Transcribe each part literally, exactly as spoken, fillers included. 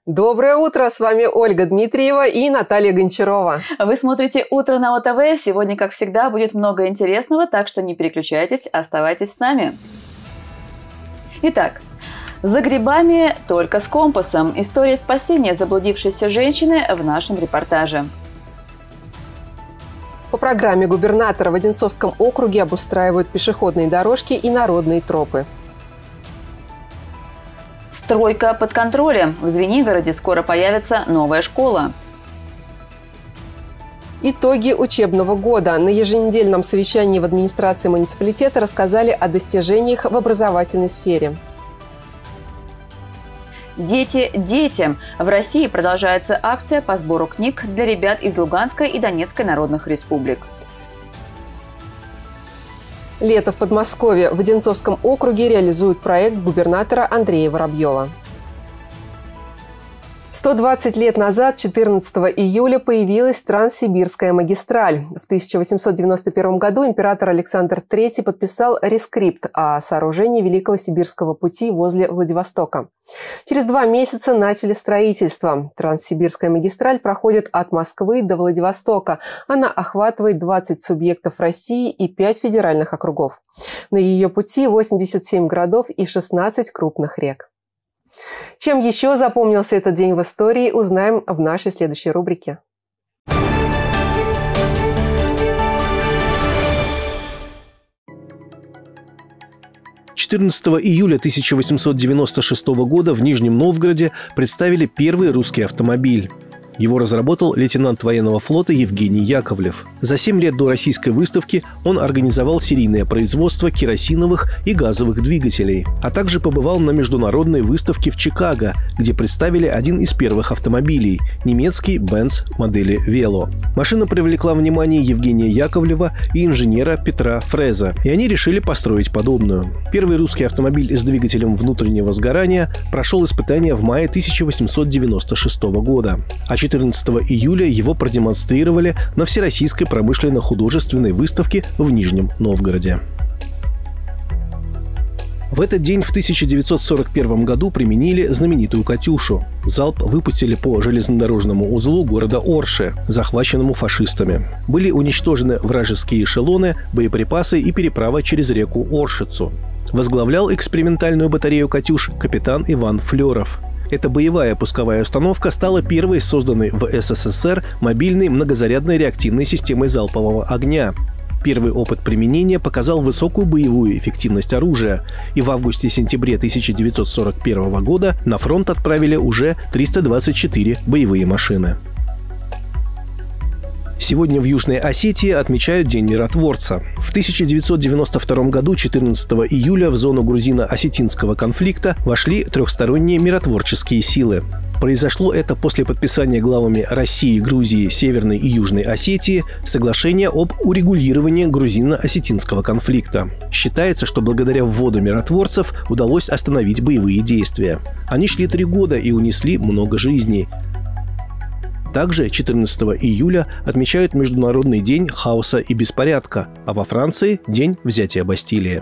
Доброе утро! С вами Ольга Дмитриева и Наталья Гончарова. Вы смотрите «Утро на ОТВ». Сегодня, как всегда, будет много интересного, так что не переключайтесь, оставайтесь с нами. Итак, за грибами только с компасом. История спасения заблудившейся женщины в нашем репортаже. По программе губернатора в Одинцовском округе обустраивают пешеходные дорожки и народные тропы. Стройка под контролем. В Звенигороде скоро появится новая школа. Итоги учебного года. На еженедельном совещании в администрации муниципалитета рассказали о достижениях в образовательной сфере. Дети детям. В России продолжается акция по сбору книг для ребят из Луганской и Донецкой народных республик. Лето в Подмосковье. В Одинцовском округе реализуют проект губернатора Андрея Воробьева. сто двадцать лет назад, четырнадцатого июля, появилась Транссибирская магистраль. В тысяча восемьсот девяносто первом году император Александр Третий подписал рескрипт о сооружении Великого Сибирского пути возле Владивостока. Через два месяца начали строительство. Транссибирская магистраль проходит от Москвы до Владивостока. Она охватывает двадцать субъектов России и пять федеральных округов. На ее пути восемьдесят семь городов и шестнадцать крупных рек. Чем еще запомнился этот день в истории, узнаем в нашей следующей рубрике. четырнадцатого июля тысяча восемьсот девяносто шестого года в Нижнем Новгороде представили первый русский автомобиль. Его разработал лейтенант военного флота Евгений Яковлев. За семь лет до российской выставки он организовал серийное производство керосиновых и газовых двигателей, а также побывал на международной выставке в Чикаго, где представили один из первых автомобилей – немецкий Benz модели Velo. Машина привлекла внимание Евгения Яковлева и инженера Петра Фреза, и они решили построить подобную. Первый русский автомобиль с двигателем внутреннего сгорания прошел испытания в мае тысяча восемьсот девяносто шестого года. А четырнадцатого июля его продемонстрировали на Всероссийской промышленно-художественной выставке в Нижнем Новгороде. В этот день в тысяча девятьсот сорок первом году применили знаменитую «Катюшу». Залп выпустили по железнодорожному узлу города Орше, захваченному фашистами. Были уничтожены вражеские эшелоны, боеприпасы и переправа через реку Оршицу. Возглавлял экспериментальную батарею «Катюш» капитан Иван Флеров. Эта боевая пусковая установка стала первой созданной в СССР мобильной многозарядной реактивной системой залпового огня. Первый опыт применения показал высокую боевую эффективность оружия, и в августе-сентябре тысяча девятьсот сорок первого года на фронт отправили уже триста двадцать четыре боевые машины. Сегодня в Южной Осетии отмечают День миротворца. В тысяча девятьсот девяносто втором году, четырнадцатого июля, в зону грузино-осетинского конфликта вошли трехсторонние миротворческие силы. Произошло это после подписания главами России, Грузии, Северной и Южной Осетии соглашения об урегулировании грузино-осетинского конфликта. Считается, что благодаря вводу миротворцев удалось остановить боевые действия. Они шли три года и унесли много жизней. Также четырнадцатого июля отмечают Международный день хаоса и беспорядка, а во Франции – День взятия Бастилии.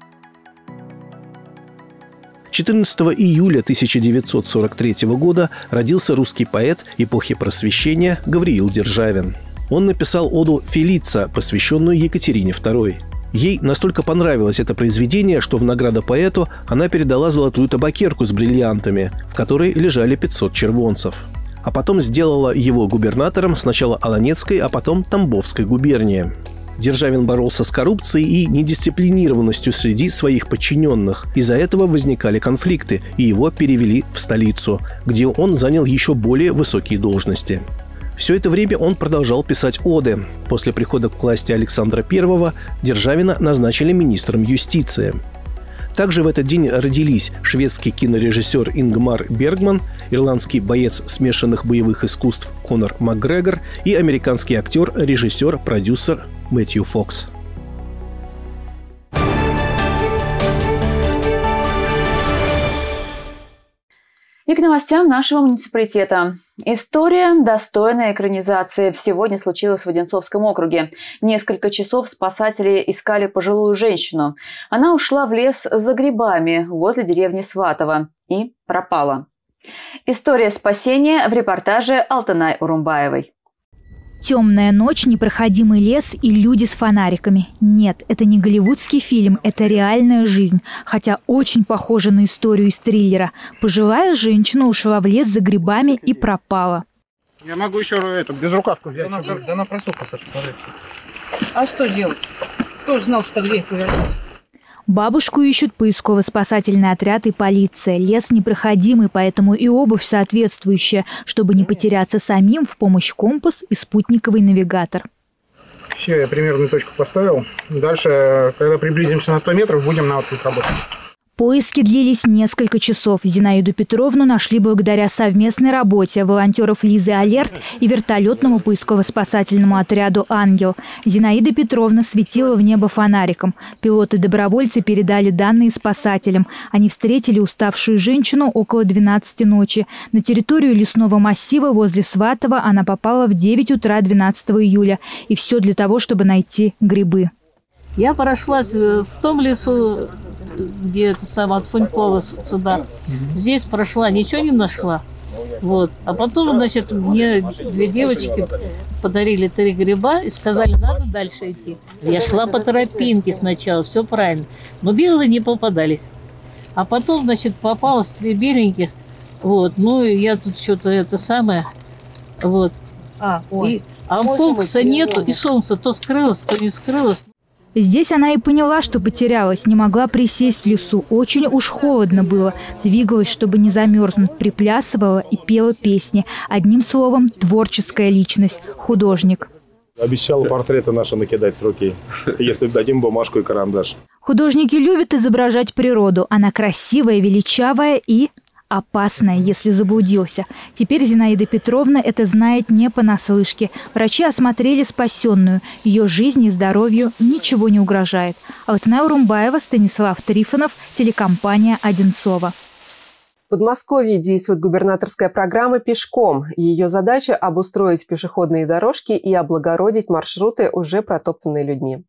четырнадцатого июля тысяча девятьсот сорок третьего года родился русский поэт эпохи Просвещения Гавриил Державин. Он написал оду «Фелица», посвященную Екатерине второй. Ей настолько понравилось это произведение, что в награду поэту она передала золотую табакерку с бриллиантами, в которой лежали пятьсот червонцев. А потом сделала его губернатором сначала Аланецкой, а потом Тамбовской губернии. Державин боролся с коррупцией и недисциплинированностью среди своих подчиненных. Из-за этого возникали конфликты, и его перевели в столицу, где он занял еще более высокие должности. Все это время он продолжал писать оды. После прихода к власти Александра Первого Державина назначили министром юстиции. Также в этот день родились шведский кинорежиссер Ингмар Бергман, ирландский боец смешанных боевых искусств Конор Макгрегор и американский актер, режиссер, продюсер Мэтью Фокс. И к новостям нашего муниципалитета. История, достойная экранизации, сегодня случилась в Одинцовском округе. Несколько часов спасатели искали пожилую женщину. Она ушла в лес за грибами возле деревни Сватово и пропала. История спасения в репортаже Алтынай Урумбаевой. Темная ночь, непроходимый лес и люди с фонариками. Нет, это не голливудский фильм, это реальная жизнь. Хотя очень похоже на историю из триллера. Пожилая женщина ушла в лес за грибами и пропала. Я могу еще эту безрукавку взять. Да она, да она просохла, Саша, смотри. А что делать? Кто же знал, что грех повернется? Бабушку ищут поисково-спасательный отряд и полиция. Лес непроходимый, поэтому и обувь соответствующая, чтобы не потеряться самим, в помощь компас и спутниковый навигатор. Все, я примерную точку поставил. Дальше, когда приблизимся на сто метров, будем на вот работать. Поиски длились несколько часов. Зинаиду Петровну нашли благодаря совместной работе волонтеров Лизы Алерт и вертолетному поисково-спасательному отряду «Ангел». Зинаида Петровна светила в небо фонариком. Пилоты-добровольцы передали данные спасателям. Они встретили уставшую женщину около двенадцати ночи. На территорию лесного массива возле Сватова она попала в девять утра двенадцатого июля. И все для того, чтобы найти грибы. Я прошлась в том лесу, где это самое, от Фунькова сюда. Здесь прошла, ничего не нашла. Вот. А потом, значит, мне две девочки подарили три гриба и сказали, надо дальше идти. Я шла по тропинке сначала, все правильно. Но белые не попадались. А потом, значит, попалось три беленьких. Вот. Ну, и я тут что-то это самое. Вот. А, и, а фокуса нету, и солнце то скрылось, то не скрылось. Здесь она и поняла, что потерялась, не могла присесть в лесу. Очень уж холодно было. Двигалась, чтобы не замерзнуть, приплясывала и пела песни. Одним словом, творческая личность, художник. Обещала портреты наши накидать с руки, если дадим бумажку и карандаш. Художники любят изображать природу. Она красивая, величавая и опасная, если заблудился. Теперь Зинаида Петровна это знает не понаслышке. Врачи осмотрели спасенную. Ее жизни и здоровью ничего не угрожает. Алтынай Урумбаева, Станислав Трифонов, телекомпания «Одинцова». В Подмосковье действует губернаторская программа «Пешком». Ее задача – обустроить пешеходные дорожки и облагородить маршруты, уже протоптанные людьми.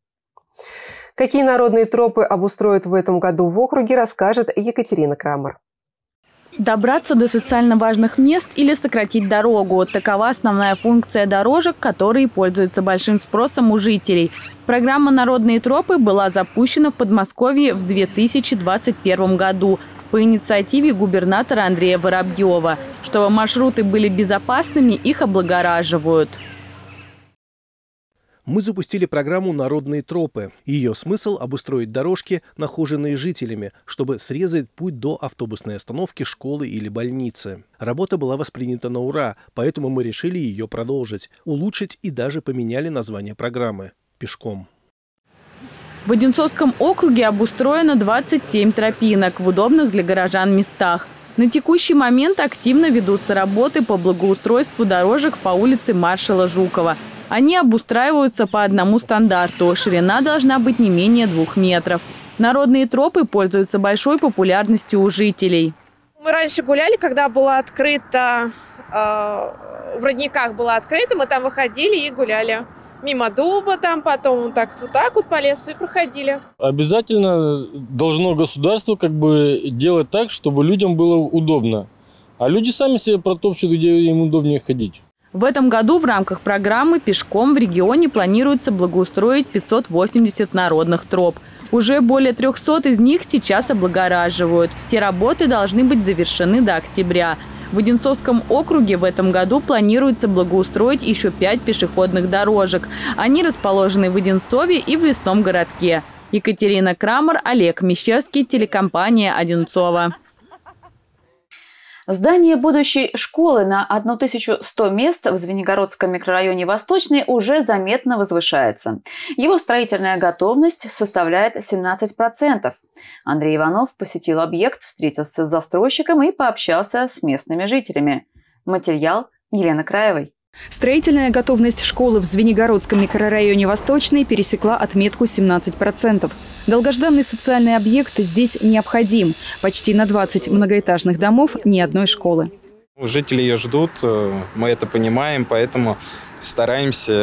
Какие народные тропы обустроят в этом году в округе, расскажет Екатерина Крамер. Добраться до социально важных мест или сократить дорогу – такова основная функция дорожек, которые пользуются большим спросом у жителей. Программа «Народные тропы» была запущена в Подмосковье в две тысячи двадцать первом году по инициативе губернатора Андрея Воробьева. Чтобы маршруты были безопасными, их облагораживают. Мы запустили программу «Народные тропы». Ее смысл – обустроить дорожки, нахоженные жителями, чтобы срезать путь до автобусной остановки, школы или больницы. Работа была воспринята на ура, поэтому мы решили ее продолжить, улучшить и даже поменяли название программы – «Пешком». В Одинцовском округе обустроено двадцать семь тропинок в удобных для горожан местах. На текущий момент активно ведутся работы по благоустройству дорожек по улице Маршала Жукова. Они обустраиваются по одному стандарту. Ширина должна быть не менее двух метров. Народные тропы пользуются большой популярностью у жителей. Мы раньше гуляли, когда была открыта, э, в Родниках была открыта, мы там выходили и гуляли. Мимо дуба там, потом вот так вот так вот по лесу и проходили. Обязательно должно государство как бы делать так, чтобы людям было удобно. А люди сами себе протопчут, где им удобнее ходить. В этом году в рамках программы «Пешком» в регионе планируется благоустроить пятьсот восемьдесят народных троп. Уже более трёхсот из них сейчас облагораживают. Все работы должны быть завершены до октября. В Одинцовском округе в этом году планируется благоустроить еще пять пешеходных дорожек. Они расположены в Одинцове и в Лесном городке. Екатерина Крамер, Олег Мещерский, телекомпания «Одинцова». Здание будущей школы на тысячу сто мест в Звенигородском микрорайоне Восточный уже заметно возвышается. Его строительная готовность составляет семнадцать процентов. Андрей Иванов посетил объект, встретился с застройщиком и пообщался с местными жителями. Материал Елены Краевой. Строительная готовность школы в Звенигородском микрорайоне Восточный пересекла отметку семнадцать процентов. Долгожданный социальный объект здесь необходим. Почти на двадцать многоэтажных домов ни одной школы. Жители ее ждут, мы это понимаем, поэтому стараемся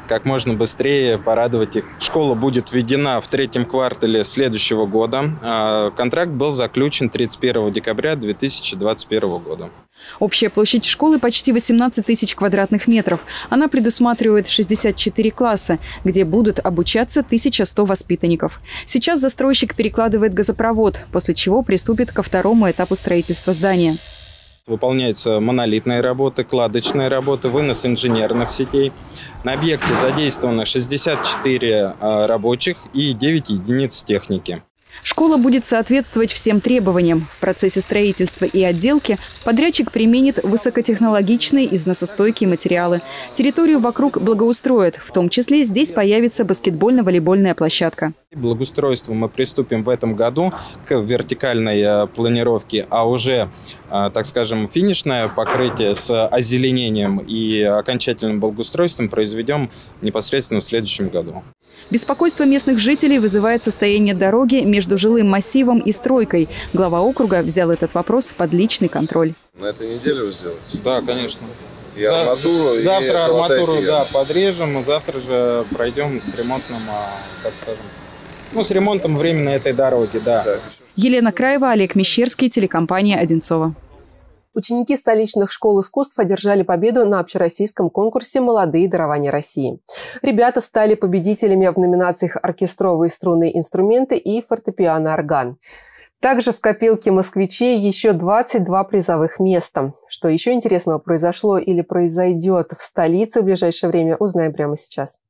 как можно быстрее порадовать их. Школа будет введена в третьем квартале следующего года. Контракт был заключен тридцать первого декабря две тысячи двадцать первого года. Общая площадь школы почти восемнадцать тысяч квадратных метров. Она предусматривает шестьдесят четыре класса, где будут обучаться тысяча сто воспитанников. Сейчас застройщик перекладывает газопровод, после чего приступит ко второму этапу строительства здания. Выполняются монолитные работы, кладочные работы, вынос инженерных сетей. На объекте задействовано шестьдесят четыре рабочих и девять единиц техники. Школа будет соответствовать всем требованиям. В процессе строительства и отделки подрядчик применит высокотехнологичные износостойкие материалы. Территорию вокруг благоустроят. В том числе здесь появится баскетбольно-волейбольная площадка. Благоустройству мы приступим в этом году к вертикальной планировке, а уже, так скажем, финишное покрытие с озеленением и окончательным благоустройством произведем непосредственно в следующем году. Беспокойство местных жителей вызывает состояние дороги между жилым массивом и стройкой. Глава округа взял этот вопрос под личный контроль. На этой неделе вы сделаете? Да, конечно. И арматуру, завтра и арматуру, да, подрежем, завтра же пройдем с ремонтом, так скажем, ну, с ремонтом временно этой дороги, да. Елена Краева, Олег Мещерский, телекомпания «Одинцово». Ученики столичных школ искусств одержали победу на общероссийском конкурсе «Молодые дарования России». Ребята стали победителями в номинациях «Оркестровые струнные инструменты» и «Фортепиано-орган». Также в копилке москвичей еще двадцать два призовых места. Что еще интересного произошло или произойдет в столице в ближайшее время, узнаем прямо сейчас.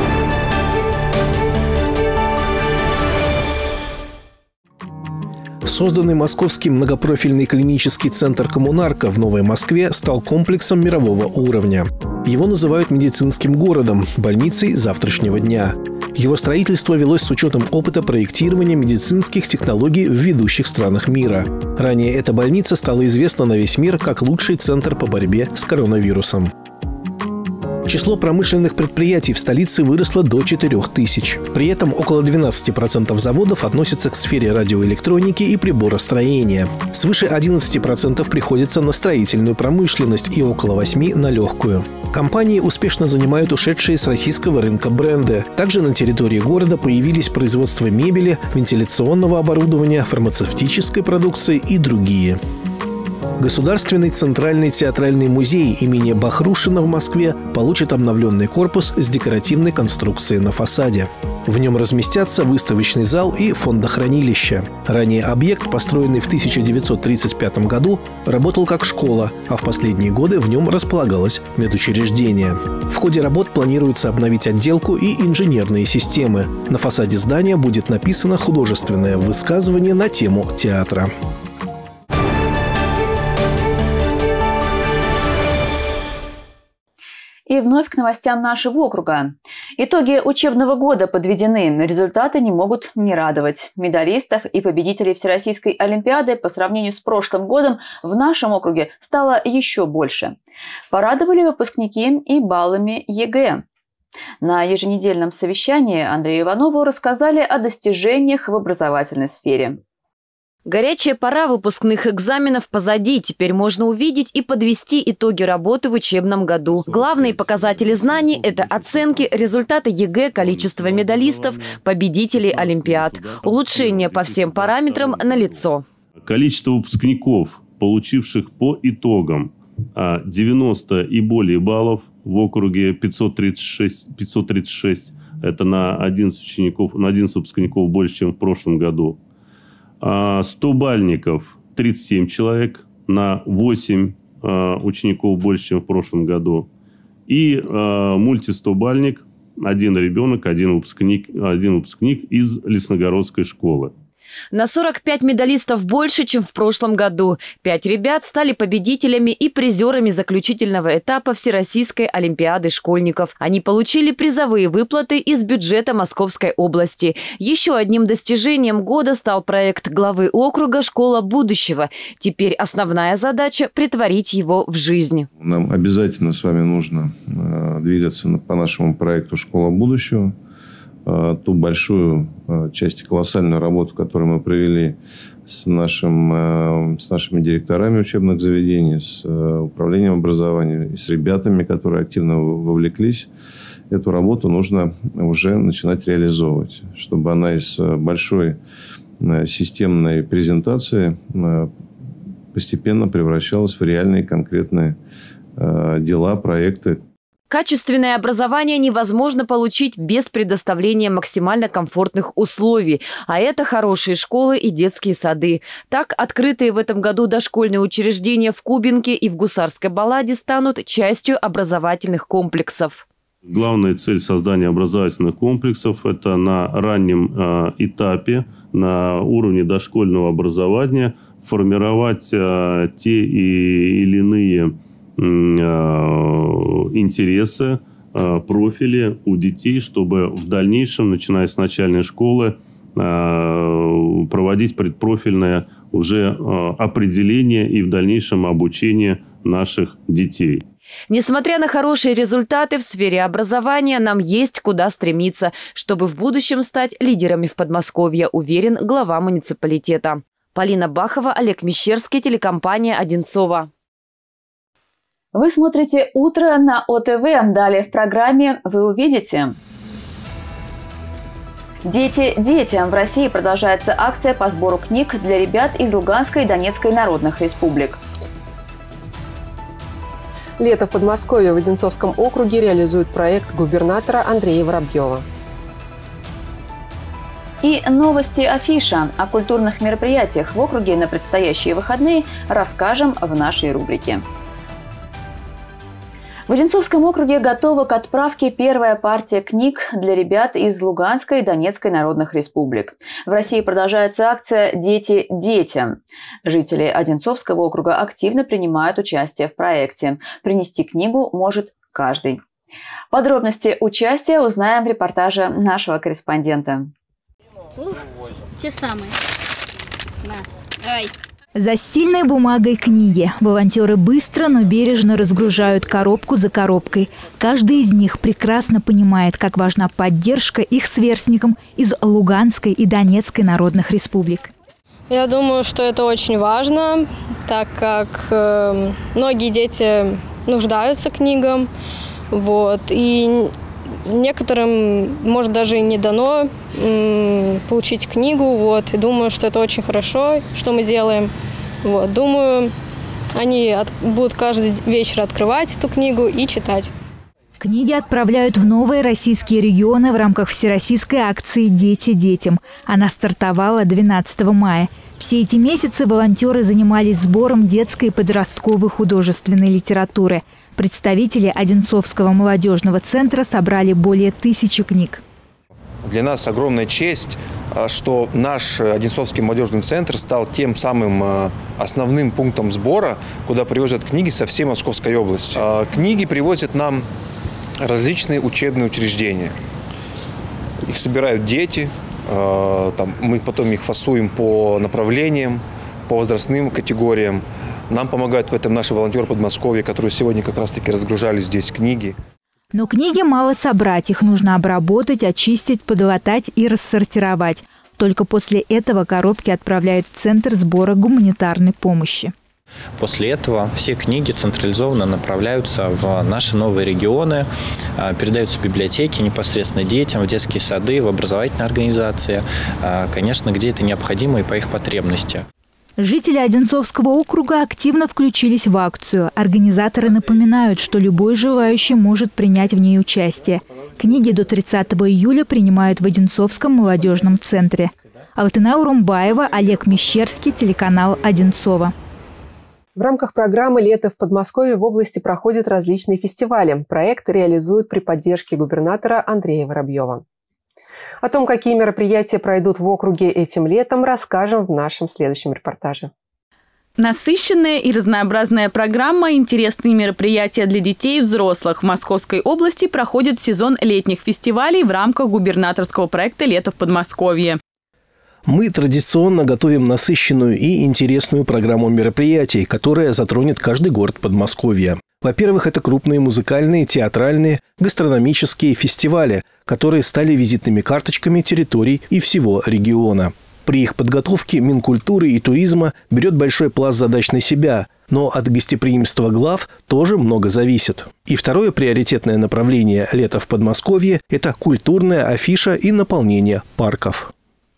Созданный московский многопрофильный клинический центр «Коммунарка» в Новой Москве стал комплексом мирового уровня. Его называют медицинским городом, больницей завтрашнего дня. Его строительство велось с учетом опыта проектирования медицинских технологий в ведущих странах мира. Ранее эта больница стала известна на весь мир как лучший центр по борьбе с коронавирусом. Число промышленных предприятий в столице выросло до четырёх тысяч. При этом около двенадцати процентов заводов относятся к сфере радиоэлектроники и приборостроения. Свыше одиннадцати процентов приходится на строительную промышленность и около восьми процентов на легкую. Компании успешно занимают ушедшие с российского рынка бренды. Также на территории города появились производства мебели, вентиляционного оборудования, фармацевтической продукции и другие. Государственный центральный театральный музей имени Бахрушина в Москве получит обновленный корпус с декоративной конструкцией на фасаде. В нем разместятся выставочный зал и фондохранилище. Ранее объект, построенный в тысяча девятьсот тридцать пятом году, работал как школа, а в последние годы в нем располагалось медучреждение. В ходе работ планируется обновить отделку и инженерные системы. На фасаде здания будет написано художественное высказывание на тему театра. И вновь к новостям нашего округа. Итоги учебного года подведены, результаты не могут не радовать. Медалистов и победителей Всероссийской олимпиады по сравнению с прошлым годом в нашем округе стало еще больше. Порадовали выпускники и баллами ЕГЭ. На еженедельном совещании Андрею Иванову рассказали о достижениях в образовательной сфере. Горячая пора выпускных экзаменов позади. Теперь можно увидеть и подвести итоги работы в учебном году. Главные показатели знаний – это оценки, результаты ЕГЭ, количество медалистов, победителей олимпиад. Улучшение по всем параметрам налицо. Количество выпускников, получивших по итогам девяносто и более баллов в округе пятьсот тридцать шесть, пятьсот тридцать шесть, это на одиннадцать учеников, на одиннадцать выпускников больше, чем в прошлом году. сто бальников тридцать семь человек, на восемь э, учеников больше, чем в прошлом году. И э, мульти-сто-бальник, один ребенок, один выпускник, один выпускник из Лесногородской школы. На сорок пять медалистов больше, чем в прошлом году. Пять ребят стали победителями и призерами заключительного этапа Всероссийской олимпиады школьников. Они получили призовые выплаты из бюджета Московской области. Еще одним достижением года стал проект главы округа «Школа будущего». Теперь основная задача – претворить его в жизнь. Нам обязательно с вами нужно двигаться по нашему проекту «Школа будущего». Ту большую часть, колоссальную работу, которую мы провели с, нашим, с нашими директорами учебных заведений, с управлением образования, с ребятами, которые активно вовлеклись. эту работу нужно уже начинать реализовывать, чтобы она из большой системной презентации постепенно превращалась в реальные конкретные дела, проекты. Качественное образование невозможно получить без предоставления максимально комфортных условий. А это хорошие школы и детские сады. Так, открытые в этом году дошкольные учреждения в Кубинке и в Гусарской Балладе станут частью образовательных комплексов. Главная цель создания образовательных комплексов – это на раннем э, этапе, на уровне дошкольного образования формировать э, те и, или иные интересы, профили у детей, чтобы в дальнейшем, начиная с начальной школы, проводить предпрофильное уже определение и в дальнейшем обучение наших детей. Несмотря на хорошие результаты в сфере образования, нам есть куда стремиться, чтобы в будущем стать лидерами в Подмосковье, уверен глава муниципалитета. Полина Бахова, Олег Мещерский, телекомпания «Одинцово». Вы смотрите «Утро» на О Тэ Вэ. Далее в программе вы увидите. Дети детям. В России продолжается акция по сбору книг для ребят из Луганской и Донецкой народных республик. Лето в Подмосковье в Одинцовском округе реализует проект губернатора Андрея Воробьева. И новости афиша. О культурных мероприятиях в округе на предстоящие выходные расскажем в нашей рубрике. В Одинцовском округе готова к отправке первая партия книг для ребят из Луганской и Донецкой народных республик. В России продолжается акция «Дети детям». Жители Одинцовского округа активно принимают участие в проекте. Принести книгу может каждый. Подробности участия узнаем в репортаже нашего корреспондента. Ух, те самые. На, давай. За стильной бумагой книги волонтеры быстро, но бережно разгружают коробку за коробкой. Каждый из них прекрасно понимает, как важна поддержка их сверстникам из Луганской и Донецкой народных республик. Я думаю, что это очень важно, так как э, многие дети нуждаются книгам, вот, и некоторым, может, даже и не дано м, получить книгу, вот, и думаю, что это очень хорошо, что мы делаем. Вот, думаю, они от, будут каждый вечер открывать эту книгу и читать. Книги отправляют в новые российские регионы в рамках всероссийской акции «Дети детям». Она стартовала двенадцатого мая. Все эти месяцы волонтеры занимались сбором детской и подростковой художественной литературы. Представители Одинцовского молодежного центра собрали более тысячи книг. Для нас огромная честь, что наш Одинцовский молодежный центр стал тем самым основным пунктом сбора, куда привозят книги со всей Московской области. Книги привозят нам различные учебные учреждения. Их собирают дети, там, мы потом их фасуем по направлениям, по возрастным категориям. Нам помогают в этом наши волонтеры Подмосковья, которые сегодня как раз-таки разгружали здесь книги. Но книги мало собрать. Их нужно обработать, очистить, подлатать и рассортировать. Только после этого коробки отправляют в Центр сбора гуманитарной помощи. После этого все книги централизованно направляются в наши новые регионы, передаются в библиотеки непосредственно детям, в детские сады, в образовательные организации, конечно, где это необходимо и по их потребности. Жители Одинцовского округа активно включились в акцию. Организаторы напоминают, что любой желающий может принять в ней участие. Книги до тридцатого июля принимают в Одинцовском молодежном центре. Алтына Урумбаева, Олег Мещерский, телеканал «Одинцово». В рамках программы «Лето в Подмосковье» в области проходят различные фестивали. Проект реализуют при поддержке губернатора Андрея Воробьева. О том, какие мероприятия пройдут в округе этим летом, расскажем в нашем следующем репортаже. Насыщенная и разнообразная программа, интересные мероприятия для детей и взрослых. В Московской области проходит сезон летних фестивалей в рамках губернаторского проекта «Лето в Подмосковье». Мы традиционно готовим насыщенную и интересную программу мероприятий, которая затронет каждый город Подмосковья. Во-первых, это крупные музыкальные, театральные, гастрономические фестивали, которые стали визитными карточками территорий и всего региона. При их подготовке Минкультуры и туризма берет большой пласт задач на себя, но от гостеприимства глав тоже много зависит. И второе приоритетное направление лета в Подмосковье – это культурная афиша и наполнение парков.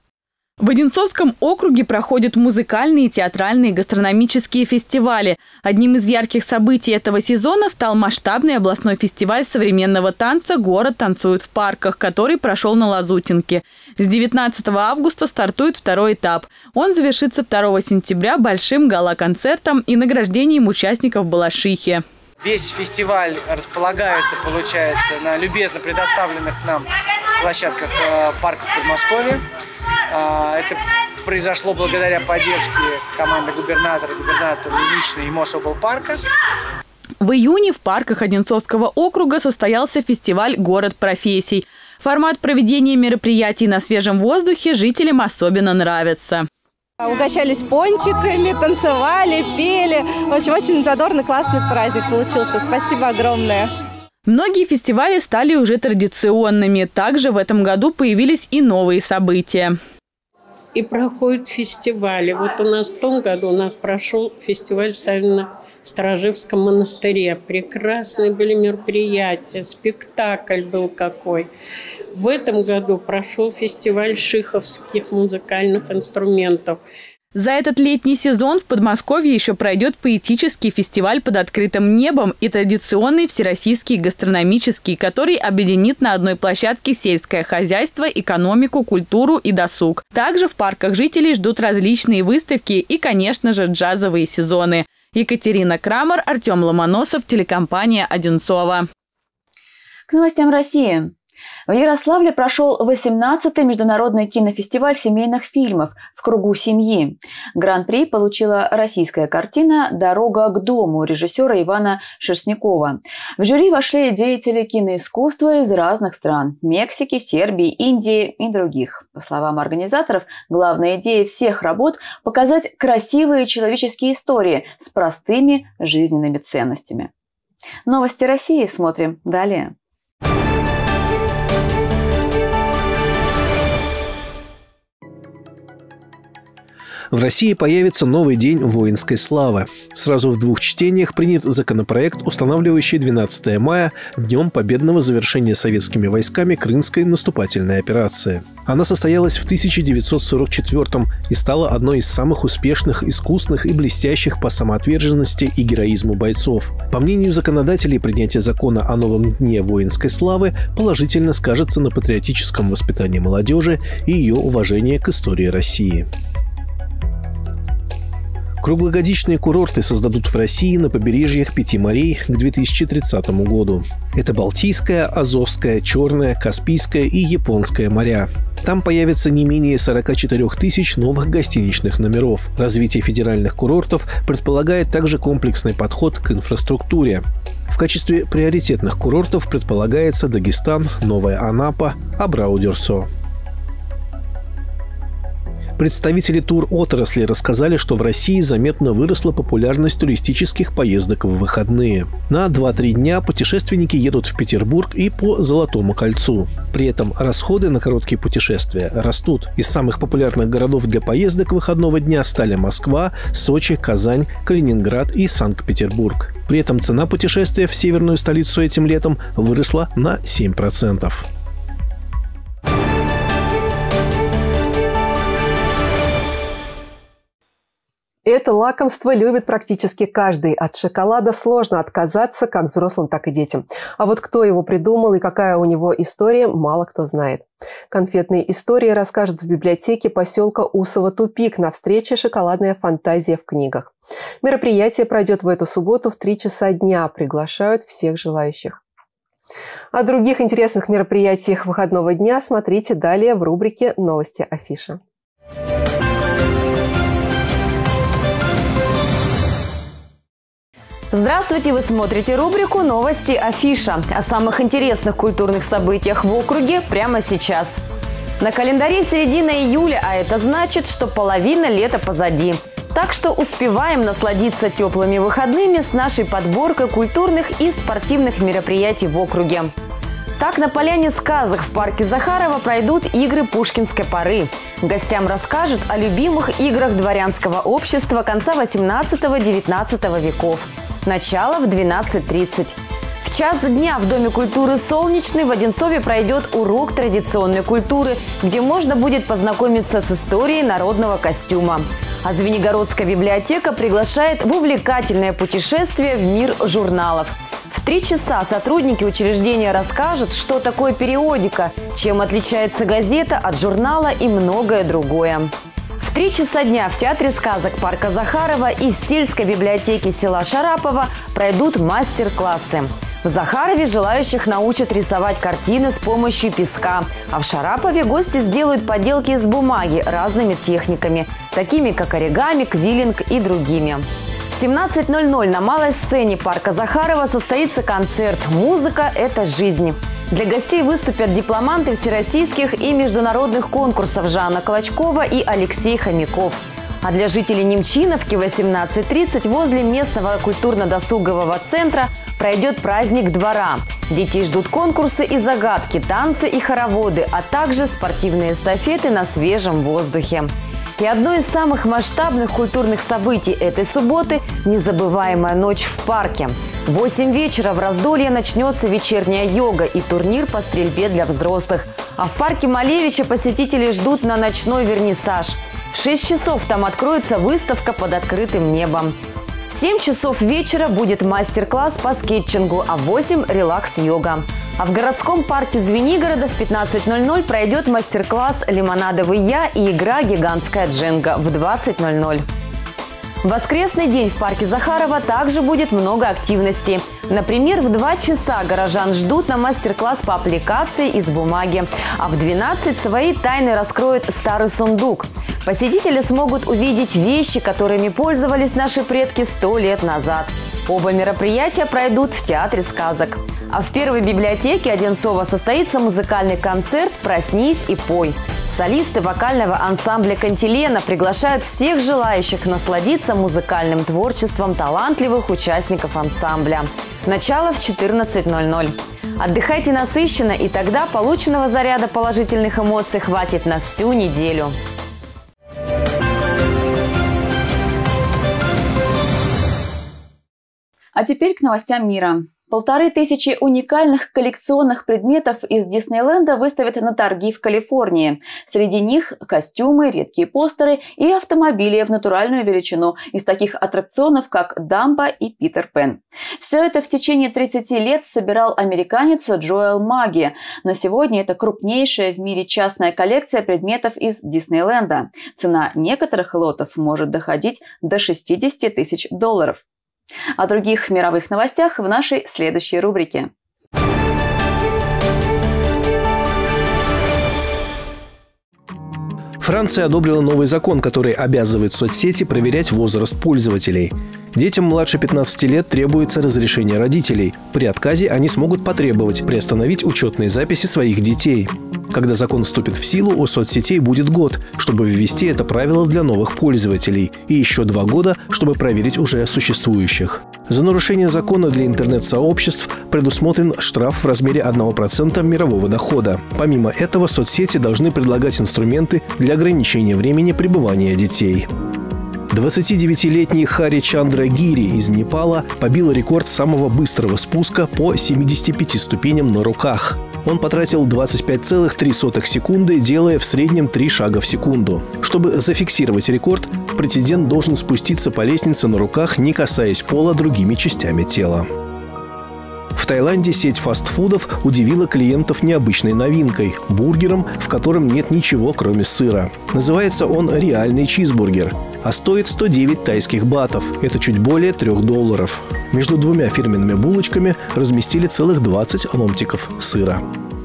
В Одинцовском округе проходят музыкальные, театральные, гастрономические фестивали. Одним из ярких событий этого сезона стал масштабный областной фестиваль современного танца «Город танцует в парках», который прошел на Лазутинке. С девятнадцатого августа стартует второй этап. Он завершится второго сентября большим гала-концертом и награждением участников Балашихи. Весь фестиваль располагается, получается, на любезно предоставленных нам площадках парков Подмосковья. Это произошло благодаря поддержке команды губернатора, губернатора лично и Мособлпарка. В июне в парках Одинцовского округа состоялся фестиваль «Город профессий». Формат проведения мероприятий на свежем воздухе жителям особенно нравится. Угощались пончиками, танцевали, пели. В общем, очень задорный, классный праздник получился. Спасибо огромное. Многие фестивали стали уже традиционными. Также в этом году появились и новые события. И проходят фестивали. Вот у нас в том году у нас прошел фестиваль в Савино-Сторожевском монастыре. Прекрасные были мероприятия, спектакль был какой. В этом году прошел фестиваль шиховских музыкальных инструментов. За этот летний сезон в Подмосковье еще пройдет поэтический фестиваль под открытым небом и традиционный всероссийский гастрономический, который объединит на одной площадке сельское хозяйство, экономику, культуру и досуг. Также в парках жителей ждут различные выставки и, конечно же, джазовые сезоны. Екатерина Крамер, Артем Ломоносов, телекомпания «Одинцово». К новостям России. В Ярославле прошел восемнадцатый международный кинофестиваль семейных фильмов «В кругу семьи». Гран-при получила российская картина «Дорога к дому» режиссера Ивана Шерстнякова. В жюри вошли деятели киноискусства из разных стран – Мексики, Сербии, Индии и других. По словам организаторов, главная идея всех работ – показать красивые человеческие истории с простыми жизненными ценностями. Новости России смотрим далее. В России появится новый день воинской славы. Сразу в двух чтениях принят законопроект, устанавливающий двенадцатое мая днем победного завершения советскими войсками Крымской наступательной операции. Она состоялась в тысяча девятьсот сорок четвёртом и стала одной из самых успешных, искусных и блестящих по самоотверженности и героизму бойцов. По мнению законодателей, принятие закона о новом дне воинской славы положительно скажется на патриотическом воспитании молодежи и ее уважении к истории России. Круглогодичные курорты создадут в России на побережьях пяти морей к две тысячи тридцатому году. Это Балтийское, Азовское, Черное, Каспийское и Японское моря. Там появится не менее сорока четырёх тысяч новых гостиничных номеров. Развитие федеральных курортов предполагает также комплексный подход к инфраструктуре. В качестве приоритетных курортов предполагается Дагестан, Новая Анапа, Абрау-Дюрсо. Представители тур-отрасли рассказали, что в России заметно выросла популярность туристических поездок в выходные. На два-три дня путешественники едут в Петербург и по Золотому кольцу. При этом расходы на короткие путешествия растут. Из самых популярных городов для поездок выходного дня стали Москва, Сочи, Казань, Калининград и Санкт-Петербург. При этом цена путешествия в северную столицу этим летом выросла на семь процентов. Это лакомство любит практически каждый. От шоколада сложно отказаться как взрослым, так и детям. А вот кто его придумал и какая у него история, мало кто знает. Конфетные истории расскажут в библиотеке поселка Усово-Тупик на встрече «Шоколадная фантазия в книгах». Мероприятие пройдет в эту субботу в три часа дня. Приглашают всех желающих. О других интересных мероприятиях выходного дня смотрите далее в рубрике «Новости Афиша». Здравствуйте! Вы смотрите рубрику «Новости Афиша». О самых интересных культурных событиях в округе прямо сейчас. На календаре середина июля, а это значит, что половина лета позади. Так что успеваем насладиться теплыми выходными с нашей подборкой культурных и спортивных мероприятий в округе. Так, на поляне сказок в парке Захарова пройдут игры пушкинской поры. Гостям расскажут о любимых играх дворянского общества конца восемнадцатого-девятнадцатого веков. Начало в двенадцать тридцать. В час дня в Доме культуры «Солнечный» в Одинцове пройдет урок традиционной культуры, где можно будет познакомиться с историей народного костюма. А Звенигородская библиотека приглашает в увлекательное путешествие в мир журналов. В три часа сотрудники учреждения расскажут, что такое периодика, чем отличается газета от журнала и многое другое. В три часа дня в Театре сказок парка Захарова и в сельской библиотеке села Шарапово пройдут мастер-классы. В Захарове желающих научат рисовать картины с помощью песка, а в Шарапове гости сделают поделки из бумаги разными техниками, такими как оригами, квиллинг и другими. В семнадцать ноль ноль на малой сцене парка Захарова состоится концерт «Музыка – это жизнь». Для гостей выступят дипломанты всероссийских и международных конкурсов Жанна Клочкова и Алексей Хомяков. А для жителей Немчиновки в восемнадцать тридцать возле местного культурно-досугового центра пройдет праздник двора. Детей ждут конкурсы и загадки, танцы и хороводы, а также спортивные эстафеты на свежем воздухе. И одно из самых масштабных культурных событий этой субботы – незабываемая ночь в парке. В восемь вечера в Раздолье начнется вечерняя йога и турнир по стрельбе для взрослых. А в парке Малевича посетители ждут на ночной вернисаж. В шесть часов там откроется выставка под открытым небом. В семь часов вечера будет мастер-класс по скетчингу, а в восемь – релакс-йога. А в городском парке Звенигорода в пятнадцать ноль ноль пройдет мастер-класс «Лимонадовый я» и игра «Гигантская дженга» в двадцать ноль ноль. В воскресный день в парке Захарова также будет много активностей. Например, в два часа горожан ждут на мастер-класс по аппликации из бумаги, а в двенадцать свои тайны раскроет старый сундук. Посетители смогут увидеть вещи, которыми пользовались наши предки сто лет назад. Оба мероприятия пройдут в Театре сказок. А в первой библиотеке Одинцова состоится музыкальный концерт «Проснись и пой». Солисты вокального ансамбля «Кантилена» приглашают всех желающих насладиться музыкальным творчеством талантливых участников ансамбля. Начало в четырнадцать ноль ноль. Отдыхайте насыщенно, и тогда полученного заряда положительных эмоций хватит на всю неделю. А теперь к новостям мира. Полторы тысячи уникальных коллекционных предметов из Диснейленда выставят на торги в Калифорнии. Среди них костюмы, редкие постеры и автомобили в натуральную величину из таких аттракционов, как Дамбо и Питер Пен. Все это в течение тридцати лет собирал американец Джоэл Маги. На сегодня это крупнейшая в мире частная коллекция предметов из Диснейленда. Цена некоторых лотов может доходить до шестидесяти тысяч долларов. О других мировых новостях в нашей следующей рубрике. Франция одобрила новый закон, который обязывает соцсети проверять возраст пользователей. Детям младше пятнадцати лет требуется разрешение родителей. При отказе они смогут потребовать приостановить учетные записи своих детей. Когда закон вступит в силу, у соцсетей будет год, чтобы ввести это правило для новых пользователей, и еще два года, чтобы проверить уже существующих. За нарушение закона для интернет-сообществ предусмотрен штраф в размере одного процента мирового дохода. Помимо этого, соцсети должны предлагать инструменты для ограничения времени пребывания детей. двадцатидевятилетний Хари Чандра Гири из Непала побил рекорд самого быстрого спуска по семидесяти пяти ступеням на руках. Он потратил двадцать пять целых три сотых секунды, делая в среднем три шага в секунду. Чтобы зафиксировать рекорд, претендент должен спуститься по лестнице на руках, не касаясь пола другими частями тела. В Таиланде сеть фастфудов удивила клиентов необычной новинкой – бургером, в котором нет ничего, кроме сыра. Называется он «Реальный чизбургер», а стоит сто девять тайских батов – это чуть более трёх долларов. Между двумя фирменными булочками разместили целых двадцать ломтиков сыра.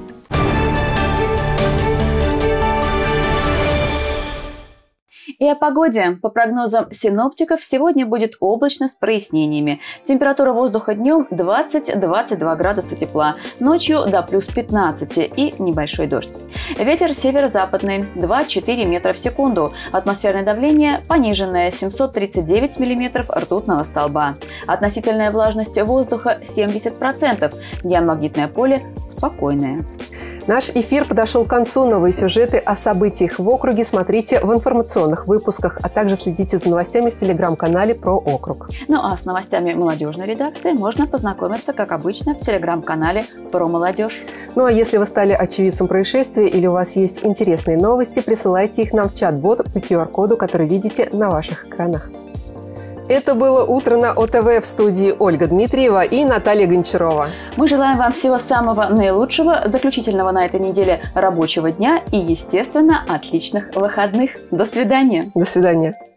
И о погоде. По прогнозам синоптиков, сегодня будет облачно с прояснениями. Температура воздуха днем двадцать — двадцать два градуса тепла, ночью до плюс пятнадцати и небольшой дождь. Ветер северо-западный два — четыре метра в секунду. Атмосферное давление пониженное семьсот тридцать девять миллиметров ртутного столба. Относительная влажность воздуха семьдесят процентов. Геомагнитное поле спокойное. спокойные. Наш эфир подошел к концу. Новые сюжеты о событиях в округе смотрите в информационных выпусках, а также следите за новостями в телеграм-канале «Про округ». Ну а с новостями молодежной редакции можно познакомиться, как обычно, в телеграм-канале «Про молодежь». Ну а если вы стали очевидцем происшествия или у вас есть интересные новости, присылайте их нам в чат-бот по ку ар коду, который видите на ваших экранах. Это было «Утро на О Тэ Вэ», в студии Ольга Дмитриева и Наталья Гончарова. Мы желаем вам всего самого наилучшего, заключительного на этой неделе рабочего дня и, естественно, отличных выходных. До свидания. До свидания.